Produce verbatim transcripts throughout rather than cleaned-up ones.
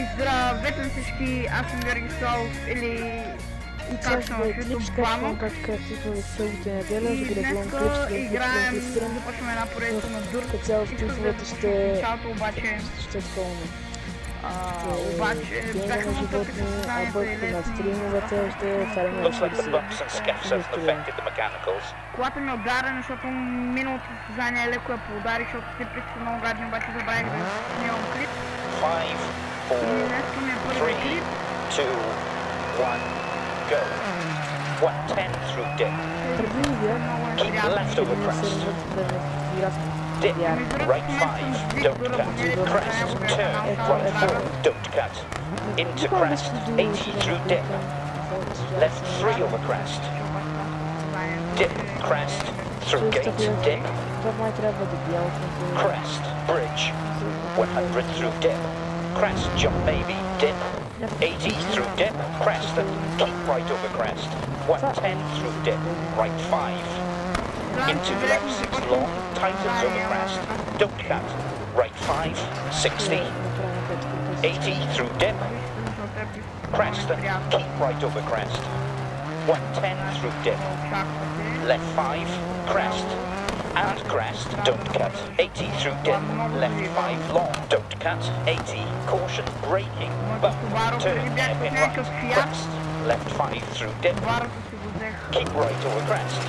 Здравейте на всички, аз съм Георги Славов или как съм в YouTube Банок. И днеска играем, започваме една поредица на Дърт. Искам да началото обаче... Обаче, бяха му тъпите съзнанието и лесни. Колата ми е ударена, защото миналото съзнание леко я поудари, защото клипите са много гадни, обаче забравих да снимам клип. И днеска ми е първи клип. one ten through dip. Keep left over crest. Dip, right five, don't cut. Crest, turn, right four, don't cut. Into crest, eighty through dip. Left three over crest. Dip, crest, through gate, dip. Crest, bridge, one hundred through dip. Crest, jump maybe, dip. eighty through dip, crest, and keep right over crest. one ten through dip, right five. Into left six long, tightens over crest. Don't cut. Right five, sixty. eighty through dip. Crest, and keep right over crest. one ten through dip. Left five, crest. And crest, don't cut. eighty through dip. Left five long, don't cut. eighty, caution, braking. Bump, turn, hairpin right. Crest, left five through dip. Keep right over crest.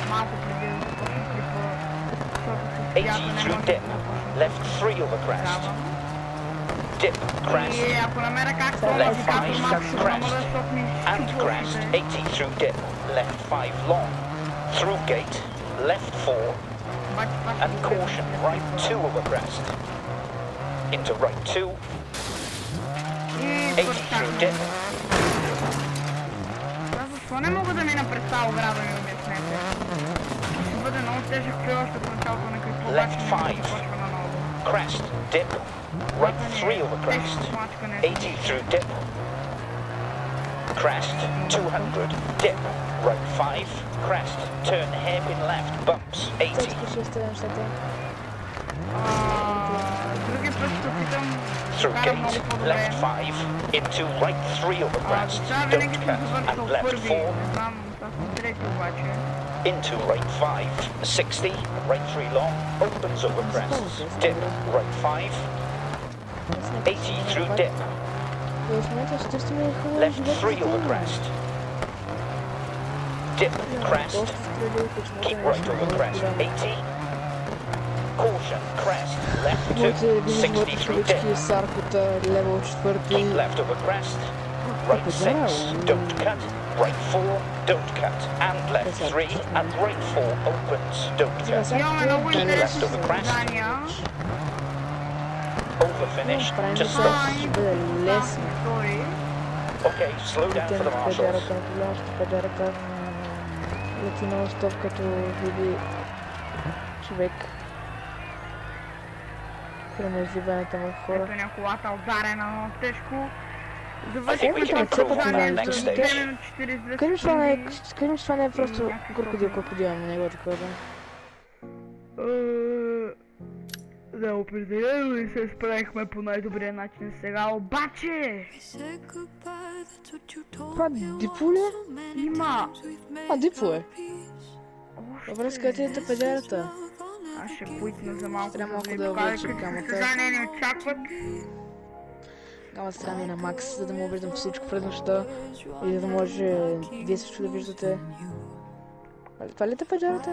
eighty through dip. Left three over crest. Dip, crest. Left five, crest. And crest, eighty through dip. Left five long. Through gate. Left four. And caution, right two over crest. Into right two. eighty through dip. Защо не мога да мина през тази ограда, ми обяснете? Ще бъде много тежък кръв още в началото на кръв. Left five. Crest, dip. Right three over crest. eighty through dip. Crest, two hundred. Dip. Right five. Crest. Turn hairpin left. Bumps. eighty. Други път ще опитам. Through gate. Left five. Into right three over crest. Don't cut. And left four. Into right five. sixty. Right three long. Opens over crest. Dip. Right five. eighty through dip. Left three over crest. Dip, crest. Keep right over crest. eighty. Caution, crest. Left two. sixty through dip. Keep left over crest. Right six. Don't cut. Right four. Don't cut. And left three. And right four opens. Don't cut. Keep left over crest. Over finish to stop. Okay, slow down for the marshals. Лети на стоп, като види човек. Премеживането на хора. Ето ня колата ударена много тежко. Завършихме състезанието. Скажем, че това не е просто крокодил, крокодил, не го такова. Да, определено и се справихме по най-добрия начин сега, обаче... Това дипо ли е? Има! А, дипо е. Добре, скъде е тъпедерата? Аз ще поитна за малко трябва да ви да покажа увеличим какви камата. състезания ни очакват. Гама страни на Макс, за да му виждам всичко пред нощта и да може вие също да виждате. Това ли е тъпедерата?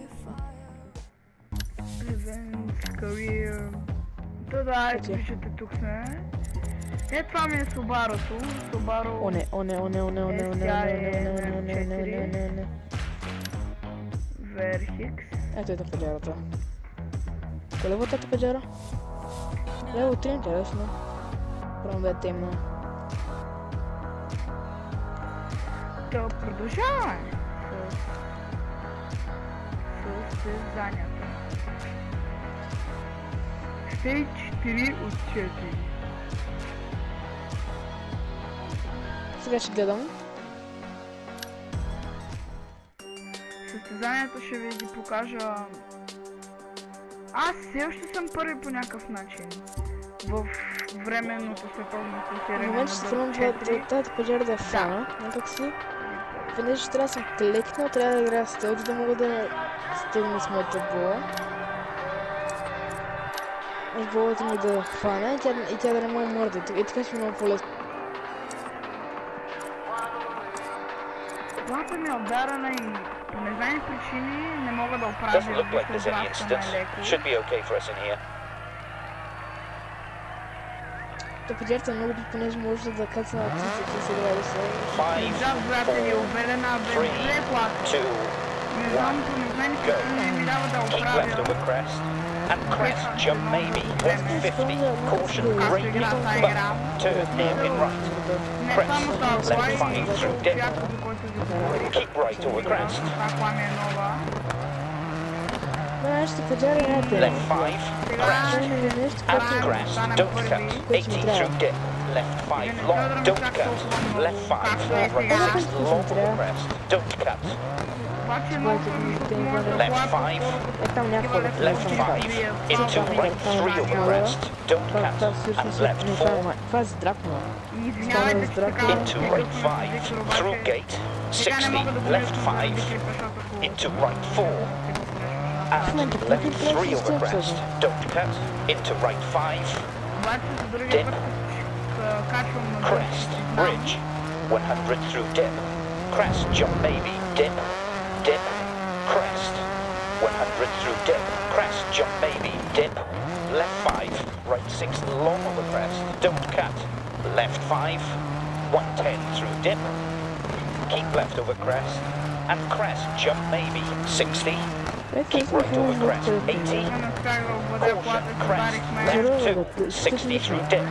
Career. Да, да, ето виждате, тук сме. Е, това ми е Subaru-то. Subaru... О, не, о, не, о, не, о, не, о, не, о, не, о, не, о, не, о, не, о, не, о, не, о, не, о, не. Verhix. Ето е тъпедерата. Кое лево е тъпедера? Лево три, интересно. Прямо бе темно. Да продължаваме с състезанията. Стейдж четири от четири. Сега ще гледам. Състезанието ще ви ги покажа. Аз все още съм първи по някакъв начин. В временното световно В класиране на момента ще тръгвам това, четири. тази пожара да фана, някак си. Веднъж ще трябва да съм клекнал, трябва да играя стелти, да мога да стигна с моята бола. И болата ми да хвана и тя, и тя да не ме мърда. И така ще ми много по-лесно. Колата ми е ударена и по незнайни причини не мога да оправя Doesn't look like there's any incidents. Should be okay for us in here. Да пожарата много би, понеже може да кацна на птиците и се играе да се... Five, Да, брате, е обелена без three, две колата. two, Не знам, по незнайни причини не ми дава да keep оправя. left over crest. And crest, jump maybe, one fifty. Caution, great Игра, bump. та игра. Turn hairpin right. Не Crest, само това, left това five и through dip. приятел, за който ви говорих. Keep right over crest. Това кола е нова. Да, ще пожаря някъде. Left five, crest. Това е нещо, And което... crest, don't cut. eighty through dip. Left five long, don't cut. Left five, right six long over crest. Don't cut. Обаче много Left five, Е, там някаква... left five, into right three over crest. Don't Това, cut. това And всъщност left не това е four, май. Това е здрапно. Извинявайте, че така... into right five, through gate. sixty, left five, into right four. And left three over crest. Don't cut. Into right five. Dip. Crest, bridge. one hundred through dip. Crest, jump maybe. Dip. Dip. Crest. one hundred through dip. Crest, jump maybe. Dip. Left five. Right six long over crest. Don't cut. Left five. one ten through dip. Keep left over crest. And crest, jump maybe. sixty. Keep right over crest. eighty. Caution, crest, left two. sixty through dip.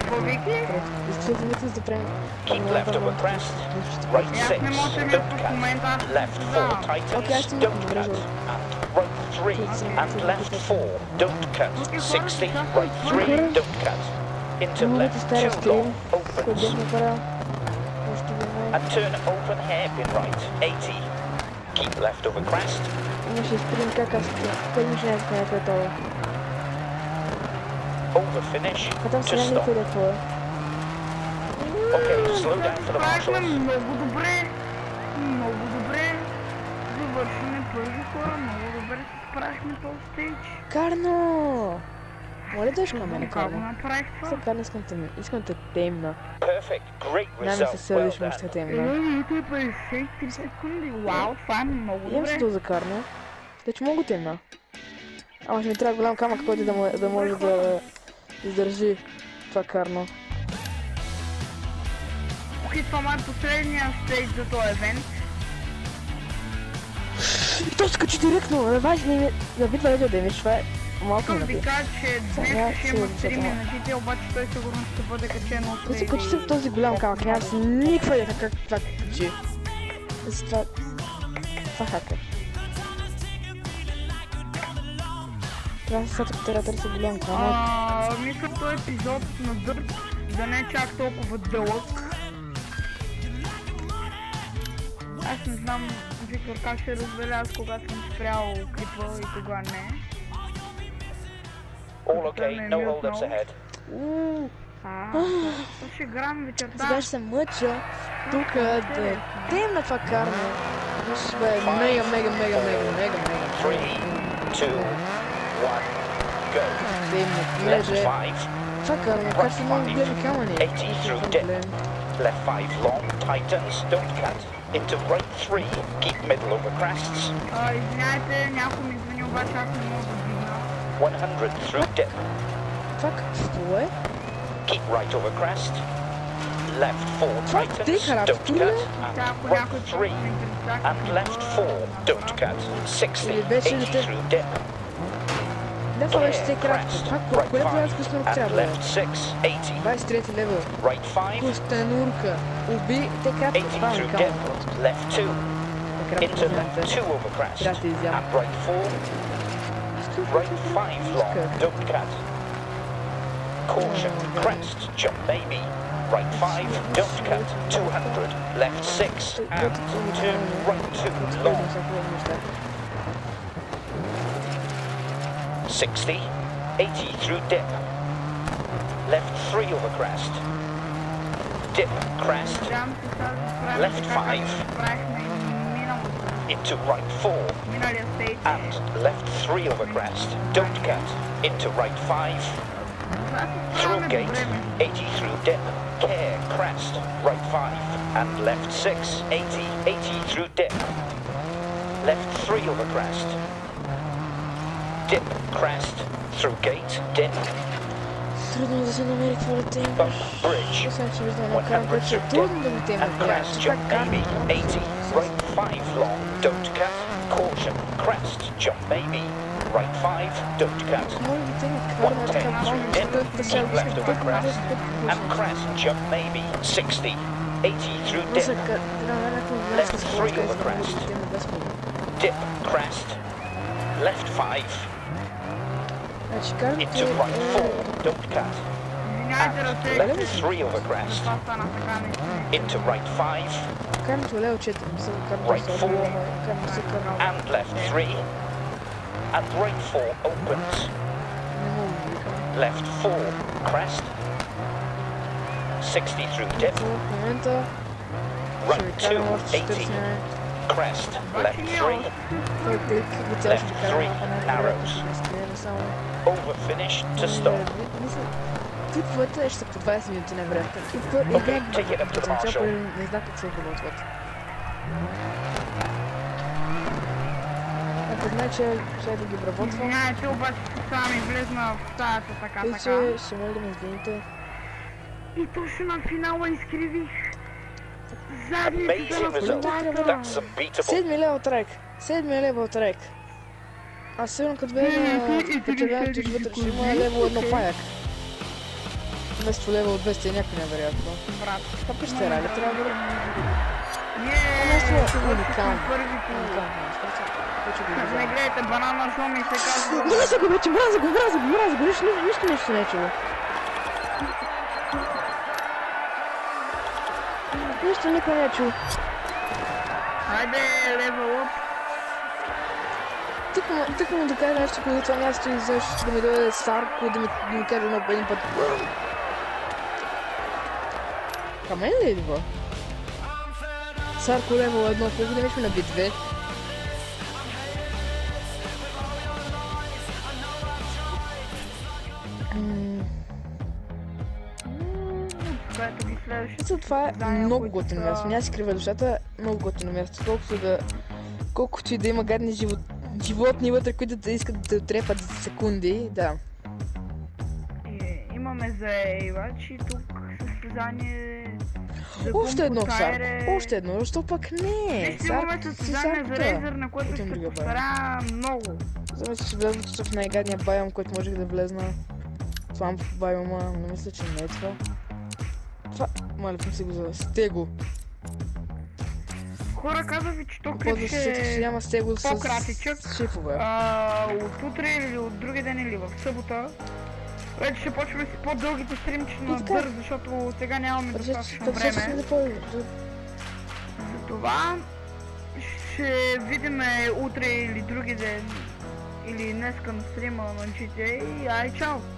Keep left over crest. Right six, don't cut. Left four tightens, don't cut. And right three, and left four, don't cut. sixty, right three, don't cut. Into left two long, opens. And turn open hairpin right, eighty. Keep left over crest. Имаше спринт как аз пълниш някакво е това. Over finish А там to сега stop. никой да това. Okay, slow down for the Правихме marshals. много добре. Много добре. Завършваме първи хора. Много добре се справихме този стейдж. Карно! Моля дойш на мене, Как го Карно. направих това? Сега Карно искам те, искам те темна. Perfect, great Няма ми result. се сърдиш, Well ме ще done. темна. Ей, петдесет и три секунди. Вау, това е много Имам си добре. доза Карно. Да че мога темна. Ама ще ми трябва голям камък, който да, мо- да може да издържи това Карно. Окей, това май е последния стейдж за този евент. И то се качи директно, не важи, не ми... Набитва радио демидж, това е малко Искам ми да ви наби. кажа, че днес ще има три минутите, обаче той сигурно ще бъде качен от Той се качи в този голям камък, няма си никаква идея как това качи. Затова... Това хак е. Трябва да се сетя, трябва да търся голям камък. А, мисля този епизод на Дърт да не е чак толкова дълъг. Аз не знам, Виктор, как ще разбере аз кога съм спрял клипа и кога не. All okay, no hold-ups ahead. Ууу, А, то ще играем вечерта. сега ще се мъча тук да темна това Карно. Ще бъде мега, мега, мега, мега, мега, мега. Three, two, one, go. Темна, Left понеже five, това Карно, как са много големи камъни. eighty through dip. Left five long, tightens, don't cut. Into right three, keep middle over crests. А, извиняйте, някой ми извини, обаче аз не мога да дигна. one hundred through dip. Това какво е? Keep right over crest. Left four Това tightens, тихара, don't тук ли? cut. Сега, And ако right някой three. And left four, don't cut. sixty, Или беше ли eighty те- through dip. Не, това беше те Clear, кратко. crest. Това Right кое трябва да five. спуснем And трябва? left six, eighty. двадесет и трети левел. Right five, Костенурка. Уби, те кратко. eighty Това ми through казвам dip. просто. Left two. Те Into кратко left знаете. two over crest. Трябва да изям. And right four. Right five long, don't cut. Caution, crest, jump maybe. Right five, don't cut. two hundred, left six, and turn right two long. sixty, eighty through dip. Left three over crest. Dip, crest. Надявам се сега да справим Left така, five. както правихме и миналото. Into right four. Миналия стейт And left three over crest. Don't cut. Into right five. Сега се Through справяме gate. добре, бе. eighty through dip. Care, crest. Right five. And left six. eighty. eighty through dip. Left three over crest. Dip, crest. Through gate. Dip. Трудно да се намери какво да те Bump. имаш. Bridge. Освен, че виждам едно one карам, hundred което е through трудно да го те dip. имаш. And Бля, crest. че Jump пак карам. maybe. eighty. Right five long. Don't cut. Caution. Crest. Jump maybe. Right five. Don't cut. Може би те имат карам, one така ten through бавно, dip. защото да се Keep left over crest. And обичат. crest. Jump maybe. sixty. eighty through Но са dip. ка- трябва да някаква Left вляска three скорост, over където да crest. могат да те имат без проблем. Dip, crest. Left five. Значи карате Into right four. Don't cut. Извинявайте, And ръце. left three over crest. Това стана така, наистина. Into right five. карате лево четири, не са карате Right с four. карате се карам. And left three. And right four opens. Не мога да викам. Left four. Crest. sixty through dip. В момента ще ви Right карам two. още eighty. четиридесет минути. Crest. Обаче Left ние three. още Той тъй като цяло ще Left карам three, малко narrows. най-вероятно ще стреля само. Over finish to stop. Мисля, клиповете ще са по двайсет минути най-вероятно. И пър- и Okay, не- take it up to потенциал, Marshall. пър- не знам как се обработват. Ако знае, че ще да ги обработвам, Извинявайте, обаче сами влезна в стаята така и така. че ще моля да ме извините. И точно на финала изкривих задницата Amazing на result. колата. That's unbeatable. Седми лево трек. Седми лево трек. Аз сигурно като бе на печелянето отвътре ще има лево едно паяк. Вместо лево двеста е някой невероятно. Брат. Това пещера ли трябва да бъде? Ние Нещо уникално. първите. Уникално. Вече го Не видях. гледайте, банана шоу ми се казва. Мразя го вече, мразя го, мразя го, мразя го, нищо, нищо нещо не е чуло. Нищо никой не е чул. Хайде, левел оп. Тук му, тук му да кажа нещо преди това място и знаеш да ми дойде Сарко да ми, да ми каже едно един път. Към мен ли идва? Сарко лево едно, колко да мишме на би две? Което ги следваше. Мисля, това е много готино място. Няма си крива душата, много готино място. Колкото да... Колкото и да има гадни живот... животни вътре, които да искат да те отрепат за секунди, да. И, имаме заевач и тук състезание за Още едно гумко Сарко, тайре. още едно, защо пък не? Вижте, имаме състезание за рейзър, на което Отивам ще друга повторя много. За мисля, че влязох тук в най-гадния байом, който можех да влезна. Свамп байома, но мисля, че не е това. Това, моля, си го за стего. Хора, казах ви, че то Какво да клип се сетих, че ще няма стего с по-кратичък. с шифове. а, от утре или от други ден или в събота. Вече ще почваме с по-дългите стримчета на И така. бърз, защото сега нямаме достатъчно Разчетох време. да по... Затова ще видим утре или други ден или днеска на стрима на джи ти ей. Ай, чао!